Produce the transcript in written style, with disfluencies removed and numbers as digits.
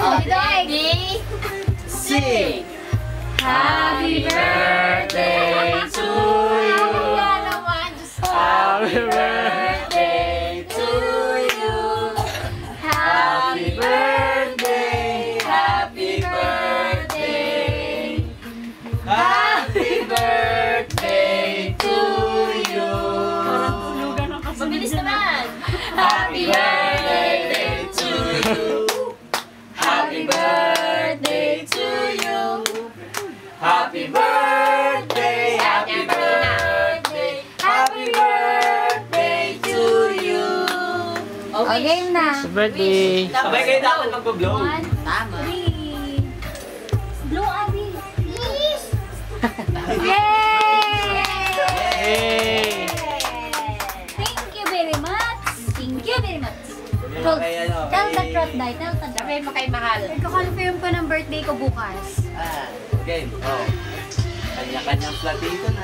Ready? Sing! Happy birthday to you! Happy birthday to you! Happy birthday! Happy birthday! Happy birthday to you! Mabilis naman! Happy birthday to you! Happy birthday to you! Happy birthday! Happy birthday! Happy birthday to you! Okay, game na. Happy birthday. Sabay kayo dapat mag-blow. Tama. 3. Blow, Abby. Please! Yay! Thank you very much. Thank you very much. Tell the truth, Day. Tell the truth. Sabi mo kay Mahal. Nagko-confirm ko ng birthday ko bukas. Game. Kanya-kanyang platito na.